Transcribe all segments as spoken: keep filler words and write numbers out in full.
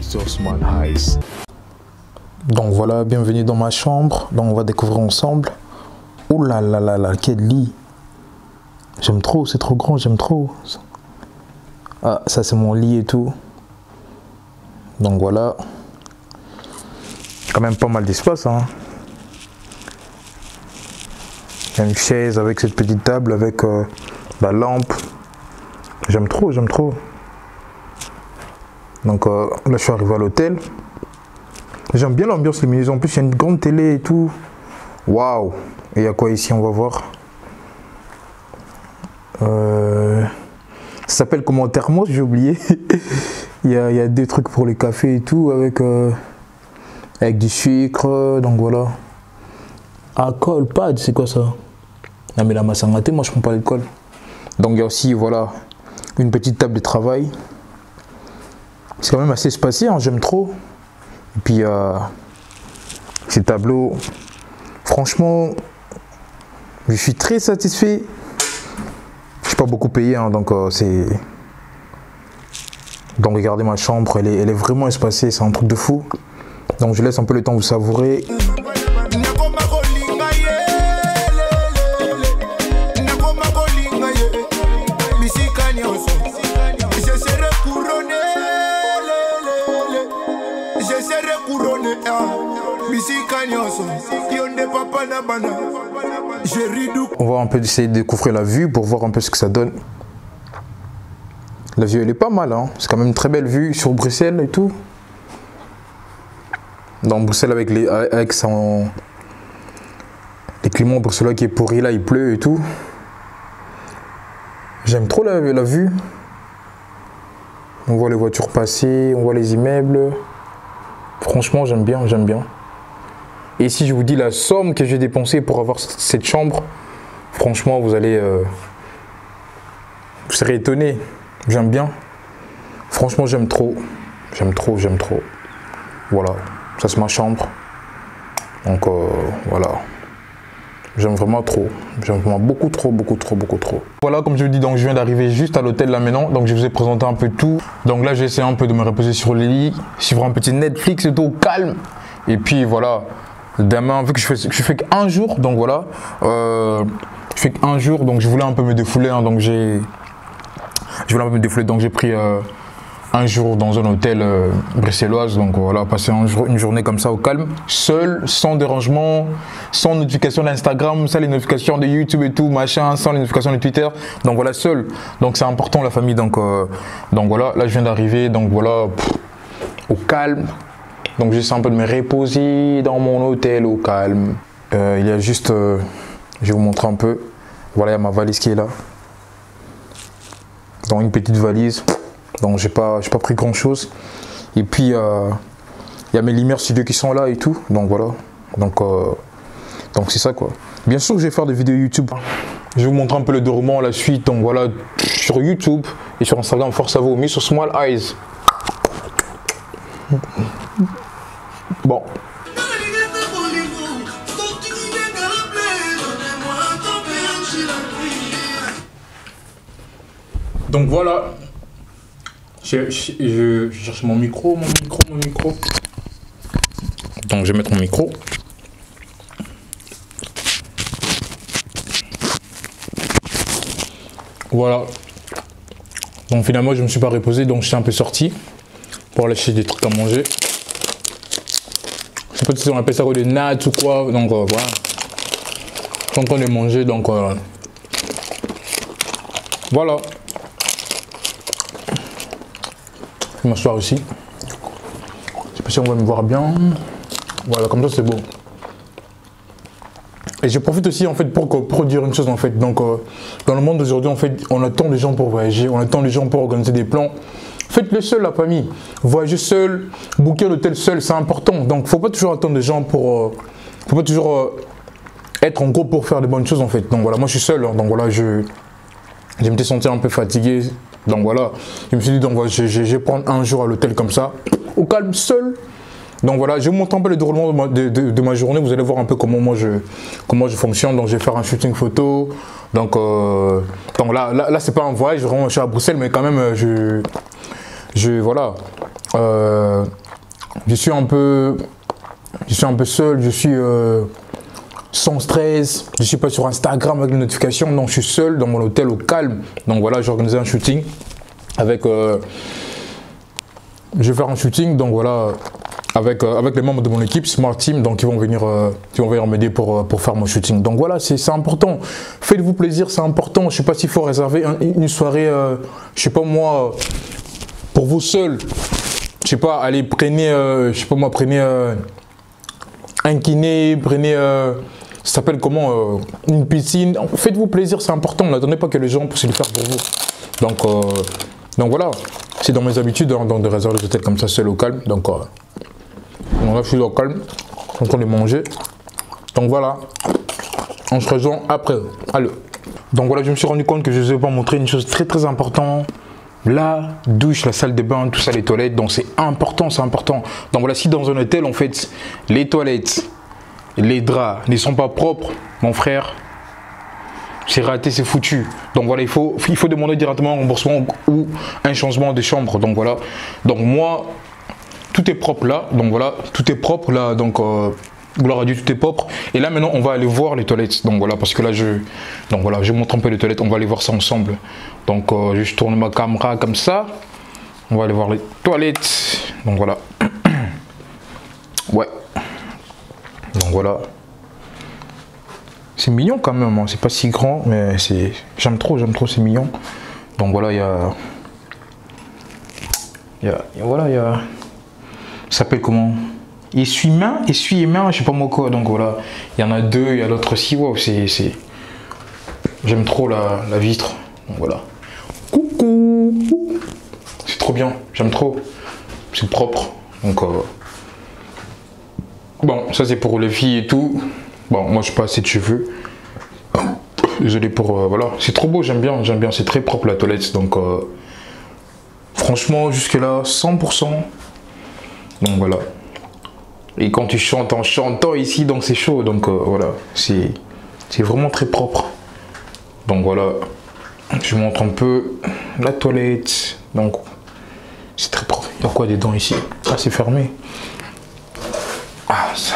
mister Small Eyes. Donc voilà, bienvenue dans ma chambre. Donc on va découvrir ensemble. Ouh là là là là, quel lit. J'aime trop, c'est trop grand, j'aime trop. Ah, ça c'est mon lit et tout. Donc voilà. Quand même pas mal d'espace, hein. Il y a une chaise avec cette petite table, avec euh, la lampe. J'aime trop, j'aime trop. Donc euh, là je suis arrivé à l'hôtel. J'aime bien l'ambiance lumineuse. En plus il y a une grande télé et tout. Waouh. Et il y a quoi ici, on va voir. Euh, ça s'appelle comment, thermos, j'ai oublié. il, y a, il y a des trucs pour les cafés et tout avec, euh, avec du sucre. Donc voilà. Alcool, pad, c'est quoi ça? Non mais la masse en gâté, moi je prends pas l'alcool. Donc il y a aussi, voilà, une petite table de travail. C'est quand même assez espacé, hein, j'aime trop. Et puis euh, ces tableaux, franchement, je suis très satisfait. Je suis pas beaucoup payé, hein, donc euh, c'est. Donc regardez ma chambre, elle est, elle est vraiment espacée, c'est un truc de fou. Donc je laisse un peu le temps de vous savourer. On va un peu essayer de découvrir la vue pour voir un peu ce que ça donne. La vue elle est pas mal, hein. C'est quand même une très belle vue sur Bruxelles et tout. Dans Bruxelles avec, les, avec son... les climats bruxellois qui est pourri là, il pleut et tout. J'aime trop la, la vue. On voit les voitures passer, on voit les immeubles. Franchement j'aime bien, j'aime bien. Et si je vous dis la somme que j'ai dépensée pour avoir cette chambre, franchement, vous allez... Euh, vous serez étonné. J'aime bien. Franchement, j'aime trop. J'aime trop, j'aime trop. Voilà. Ça, c'est ma chambre. Donc, euh, voilà. J'aime vraiment trop. J'aime vraiment beaucoup trop, beaucoup trop, beaucoup trop. Voilà, comme je vous dis, donc je viens d'arriver juste à l'hôtel là maintenant. Donc, je vous ai présenté un peu tout. Donc là, j'ai essayé un peu de me reposer sur le lit, suivre un petit Netflix et tout, calme. Et puis, voilà. Demain, vu que je fais, je fais qu'un jour, donc voilà, euh, je fais qu'un jour, donc je voulais un peu me défouler, hein, donc j'ai, je voulais un peu me défouler, donc j'ai pris euh, un jour dans un hôtel euh, bruxelloise, donc voilà, passer un jour, une journée comme ça au calme, seul, sans dérangement, sans notification d'Instagram, sans les notifications de YouTube et tout, machin, sans les notifications de Twitter, donc voilà, seul, donc c'est important la famille, donc, euh, donc voilà, là je viens d'arriver, donc voilà, pff, au calme. Donc j'essaie un peu de me reposer dans mon hôtel au calme. Euh, il y a juste, euh, je vais vous montrer un peu. Voilà, il y a ma valise qui est là. Donc une petite valise. Donc j'ai pas, j'ai pas pris grand chose. Et puis euh, il y a mes lumières studio qui sont là et tout. Donc voilà. Donc euh, donc c'est ça quoi. Bien sûr que je vais faire des vidéos YouTube. Je vais vous montrer un peu le déroulement, la suite. Donc voilà, sur YouTube et sur Instagram, force à vous. mister Small Eyes. Bon. Donc voilà. Je, je, je, je cherche mon micro, mon micro, mon micro. Donc je vais mettre mon micro. Voilà. Donc finalement je me suis pas reposé, donc je suis un peu sorti pour aller acheter des trucs à manger. Je sais pas si on appelle ça quoi, des nuts ou quoi, donc euh, voilà. Je suis en train de manger, donc euh, voilà. Je vais m'asseoir ici. Je sais pas si on va me voir bien. Voilà, comme ça c'est beau. Et je profite aussi en fait pour, pour dire une chose en fait. Donc euh, dans le monde d'aujourd'hui en fait, on attend les gens pour voyager, on attend les gens pour organiser des plans. Faites-le seul, la famille. Voyager seul, booker l'hôtel seul, c'est important. Donc, faut pas toujours attendre des gens pour... Euh, faut pas toujours euh, être en groupe pour faire des bonnes choses, en fait. Donc, voilà, moi, je suis seul. Hein, donc, voilà, je, je me suis senti un peu fatigué. Donc, voilà, je me suis dit, donc, voilà, je, je, je vais prendre un jour à l'hôtel comme ça, au calme, seul. Donc, voilà, je vais vous montrer un peu le déroulement de ma, de, de, de ma journée. Vous allez voir un peu comment moi, je, comment je fonctionne. Donc, je vais faire un shooting photo. Donc, euh, donc là, là, là c'est pas un voyage. Vraiment, je suis à Bruxelles, mais quand même, je... Je, voilà, Euh, je suis un peu, je suis un peu seul, je suis euh, sans stress, je suis pas sur Instagram avec les notifications, donc je suis seul dans mon hôtel au calme. Donc voilà, j'ai organisé un shooting avec, euh, je vais faire un shooting, donc voilà, avec, euh, avec les membres de mon équipe Smart Team, donc ils vont venir, euh, ils vont venir m'aider pour, euh, pour faire mon shooting. Donc voilà, c'est important. Faites-vous plaisir, c'est important. Je sais pas s'il faut réserver un, une soirée, euh, je sais pas moi, pour vous seul. Je sais pas, allez, prenez, euh, je sais pas moi, prenez euh, un kiné, prenez, euh, ça s'appelle comment, euh, une piscine. Faites-vous plaisir, c'est important. N'attendez pas que les gens puissent le faire pour vous. Donc, euh, donc voilà, c'est dans mes habitudes hein, donc de réserver des hôtels comme ça, seul au calme. Donc, euh, donc là, je suis au calme, je suis en train de manger. Donc voilà, on se rejoint après. Allez. Donc voilà, je me suis rendu compte que je ne vous ai pas montré une chose très très importante. La douche, la salle de bain, tout ça, les toilettes, donc c'est important, c'est important. Donc voilà, si dans un hôtel, en fait, les toilettes, les draps ne sont pas propres, mon frère, c'est raté, c'est foutu. Donc voilà, il faut, il faut demander directement un remboursement ou un changement de chambre. Donc voilà, donc moi, tout est propre là, donc voilà, tout est propre là, donc... Euh, gloire à Dieu, tout est propre. Et là maintenant on va aller voir les toilettes. Donc voilà, parce que là je donc voilà, je montre un peu les toilettes, on va aller voir ça ensemble. Donc euh, je tourne ma caméra comme ça. On va aller voir les toilettes. Donc voilà. Ouais. Donc voilà. C'est mignon quand même, hein. C'est pas si grand, mais c'est. J'aime trop, j'aime trop, c'est mignon. Donc voilà, il y a. Il y a. Voilà, il y a. Ça s'appelle comment? Essuie-main, essuie-main, je sais pas moi quoi, donc voilà, il y en a deux, il y a l'autre aussi, wow, c'est, j'aime trop la, la vitre, donc voilà. Coucou, c'est trop bien, j'aime trop, c'est propre, donc euh... bon, ça c'est pour les filles et tout, bon, moi je n'ai pas assez de cheveux, désolé pour, euh, voilà, c'est trop beau, j'aime bien, j'aime bien, c'est très propre la toilette, donc euh... franchement, jusque là, cent pour cent, donc voilà. Et quand tu chantes en chantant ici, donc c'est chaud. Donc euh, voilà, c'est vraiment très propre. Donc voilà, je montre un peu la toilette. Donc c'est très propre. Il y a quoi dedans ici? Ah, c'est fermé. Ah, ça.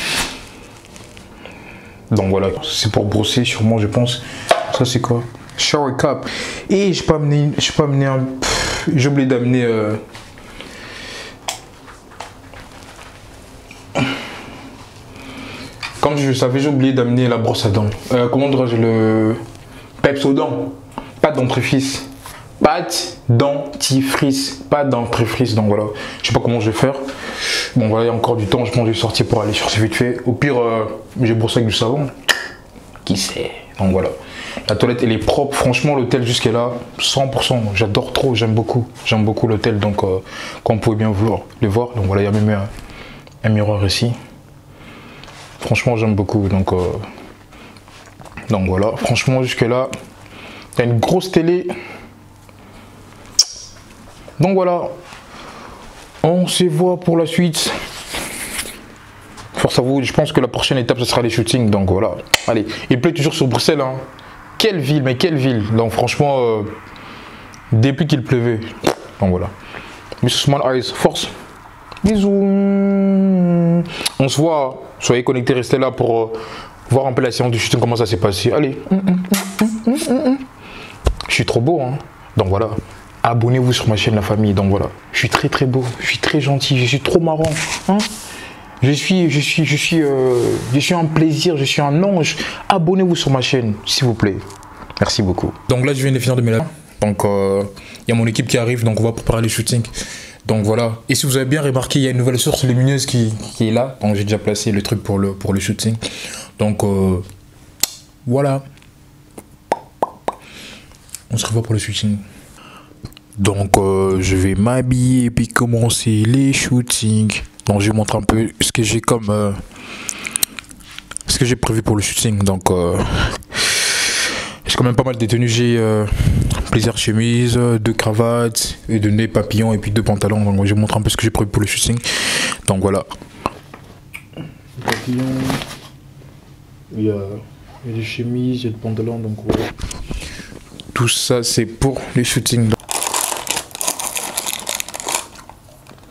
Donc voilà, c'est pour brosser sûrement, je pense. Ça c'est quoi? Shower cap. Et je peux amener, je peux amener un. J'ai oublié d'amener. Euh, Comme je savais, j'ai oublié d'amener la brosse à dents. Euh, comment dirais-je, le Pepsodent. Pas de dentifrice. Pas de dentifrice. Pas de dentifrice. Donc voilà. Je sais pas comment je vais faire. Bon voilà, il y a encore du temps. Je pense que je vais sortir pour aller chercher vite fait. Au pire, euh, j'ai brossé avec du savon. Qui sait? Donc voilà. La toilette, elle est propre. Franchement, l'hôtel jusqu'à là, cent pour cent. J'adore trop. J'aime beaucoup. J'aime beaucoup l'hôtel. Donc, euh, comme vous pouvez bien voir, le voir. Donc voilà, il y a même un, un miroir ici. Franchement, j'aime beaucoup, donc, euh, donc voilà, franchement, jusque là, il y a une grosse télé. Donc voilà, on se voit pour la suite. Force à vous, je pense que la prochaine étape, ce sera les shootings, donc voilà. Allez, il pleut toujours sur Bruxelles, hein. Quelle ville, mais quelle ville. Donc franchement, euh, depuis qu'il pleuvait, donc voilà. Mister Small Eyes, force. Bisous. On se voit. Soyez connectés, restez là pour euh, voir un peu la séance du shooting, comment ça s'est passé. Allez. Je suis trop beau, hein. Donc voilà. Abonnez-vous sur ma chaîne La Famille. Donc voilà. Je suis très très beau. Je suis très gentil. Je suis trop marrant. Hein. Je suis, je suis, je suis, euh, je suis un plaisir. Je suis un ange. Abonnez-vous sur ma chaîne, s'il vous plaît. Merci beaucoup. Donc là, je viens de finir de me laver. Donc il euh, y a mon équipe qui arrive. Donc on va préparer les shootings. Donc voilà, et si vous avez bien remarqué, il y a une nouvelle source lumineuse qui, qui est là. Donc j'ai déjà placé le truc pour le, pour le shooting. Donc euh, voilà. On se revoit pour le shooting. Donc euh, je vais m'habiller et puis commencer les shootings. Donc je vais montrer un peu ce que j'ai comme... Euh, ce que j'ai prévu pour le shooting. Donc euh, j'ai quand même pas mal de tenues. J'ai... Euh, plusieurs chemises, deux cravates et de nez papillons et puis deux pantalons. Donc je vous montre un peu ce que j'ai prévu pour le shooting. Donc voilà. Papillons. Il y a, il y a des chemises, il y a des pantalons. Donc voilà. Tout ça c'est pour les shootings.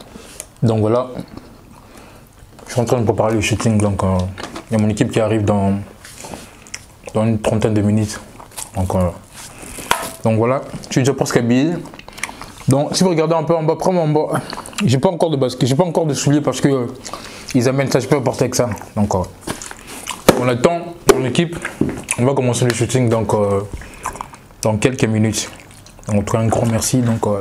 Donc voilà, je suis en train de préparer le shooting. Donc il euh, y a mon équipe qui arrive dans, dans une trentaine de minutes. Donc, euh, donc voilà, je suis déjà presque habillé. Donc si vous regardez un peu en bas, vraiment en bas, j'ai pas encore de basket, j'ai pas encore de souliers parce que euh, ils amènent ça, je peux porter avec ça. Donc euh, on attend mon équipe, on va commencer le shooting donc euh, dans quelques minutes. Donc, en tout cas, un grand merci. Donc euh,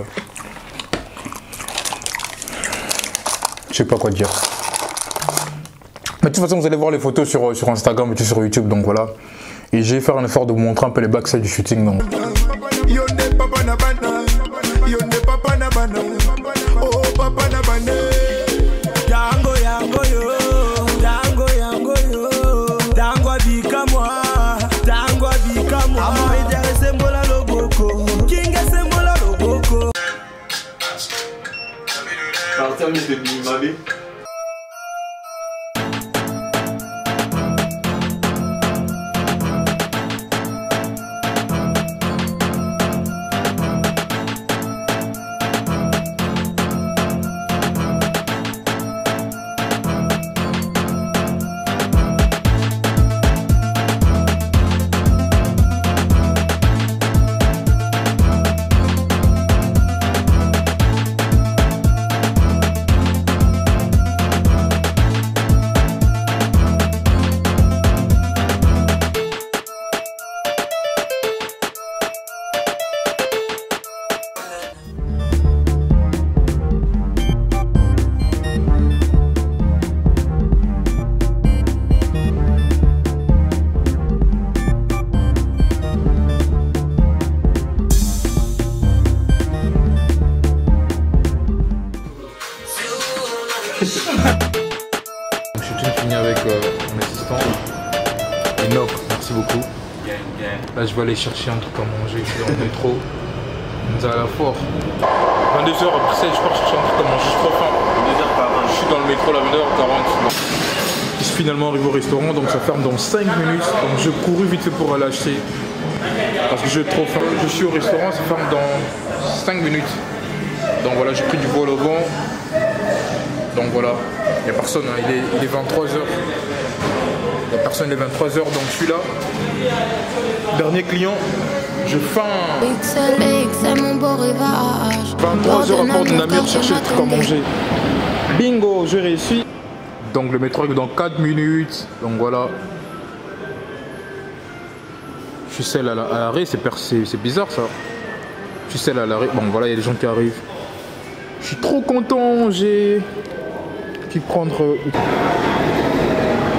je sais pas quoi dire. Mais de toute façon, vous allez voir les photos sur, sur Instagram et sur YouTube. Donc voilà. Et j'ai fait un effort de vous montrer un peu les backstage du shooting. Donc. Le shooting fini avec euh, mon assistant Enoch, merci beaucoup. Là je vais aller chercher un truc à manger, je suis dans le métro. On est à la foire. vingt-deux heures après ça, je pars chercher un truc à manger, je suis trop faim. Je suis dans le métro à vingt-deux heures quarante. Je suis finalement arrivé au restaurant, donc ça ferme dans cinq minutes. Donc je cours vite fait pour aller acheter. Parce que j'ai trop faim. Je suis au restaurant, ça ferme dans cinq minutes. Donc voilà, j'ai pris du vol au vent. Donc voilà, il n'y a personne, hein. il, est, il est vingt-trois heures. Il n'y a personne, il est vingt-trois heures, donc je suis là. Dernier client, je faim. vingt-trois heures à Port de Namur, chercher le truc à manger. Bingo, j'ai réussi. Donc le métro arrive dans quatre minutes. Donc voilà. Je suis seul à l'arrêt, c'est bizarre ça. Je suis seul à l'arrêt. Bon voilà, il y a des gens qui arrivent. Je suis trop content, j'ai pu prendre...